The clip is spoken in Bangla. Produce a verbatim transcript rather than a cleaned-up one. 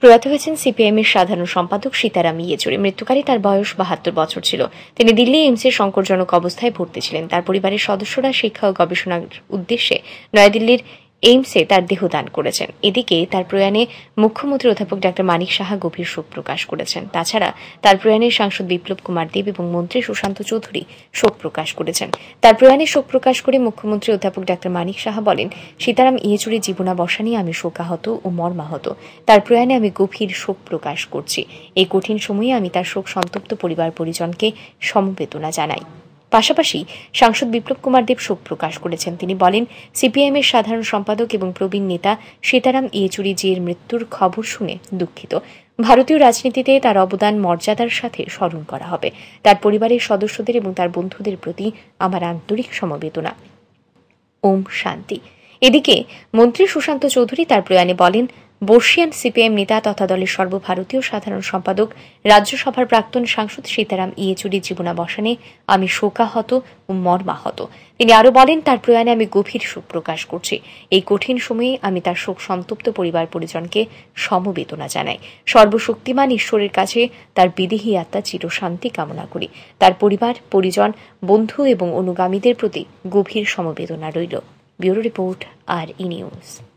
প্রয়াত হয়েছেন সিপিআইএম এর সাধারণ সম্পাদক সীতারাম ইয়েচুরি। মৃত্যুকালে তার বয়স বাহাত্তর বছর ছিল। তিনি দিল্লি এইমসে সংকটজনক অবস্থায় ভর্তি ছিলেন। তার পরিবারের সদস্যরা শিক্ষা ও গবেষণার উদ্দেশ্যে নয়াদিল্লির এইমসে তার দেহ দান করেছেন। এদিকে তার প্রয়াণে মুখ্যমন্ত্রী অধ্যাপক ডাক্তার মানিক সাহা গভীর শোক প্রকাশ করেছেন। তাছাড়া তার প্রয়াণে সাংসদ বিপ্লব কুমার দেব এবং মন্ত্রী সুশান্ত চৌধুরী শোক প্রকাশ করেছেন। তার প্রয়াণে শোক প্রকাশ করে মুখ্যমন্ত্রী অধ্যাপক ডাক্তার মানিক সাহা বলেন, সীতারাম ইয়েচুরির জীবনাবসা নিয়ে আমি শোকাহত ও মর্মাহত। তার প্রয়াণে আমি গভীর শোক প্রকাশ করছি। এই কঠিন সময়ে আমি তার শোক সন্তপ্ত পরিবার পরিজনকে সমবেদনা জানাই। পাশাপাশি সাংসদ বিপ্লব কুমার দেব শোক প্রকাশ করেছেন। তিনি বলেন, সিপিআইএম এর সাধারণ সম্পাদক এবং প্রবীণ নেতা সীতারাম ইয়েচুরি জির মৃত্যুর খবর শুনে দুঃখিত। ভারতীয় রাজনীতিতে তার অবদান মর্যাদার সাথে স্মরণ করা হবে। তার পরিবারের সদস্যদের এবং তার বন্ধুদের প্রতি আমার আন্তরিক সমবেদনা। ওম শান্তি। এদিকে মন্ত্রী সুশান্ত চৌধুরী তার প্রয়াণে বলেন, বর্ষিয়ান সিপিআইএম নেতা তথা দলের সর্বভারতীয় সাধারণ সম্পাদক রাজ্যসভার প্রাক্তন সাংসদ সীতারাম ইয়েচুরির জীবনাবসানে আমি শোকাহত ও মর্মাহত। তিনি আরও বলেন, তার প্রয়াণে আমি গভীর শোক প্রকাশ করছি। এই কঠিন সময়ে আমি তার শোক সন্তপ্ত পরিবার পরিজনকে সমবেদনা জানাই। সর্বশক্তিমান ঈশ্বরের কাছে তার বিদেহী আত্মা চিরশান্তি কামনা করি। তার পরিবার পরিজন বন্ধু এবং অনুগামীদের প্রতি গভীর সমবেদনা রইল। ব্যুরো রিপোর্ট, আর ই নিউজ।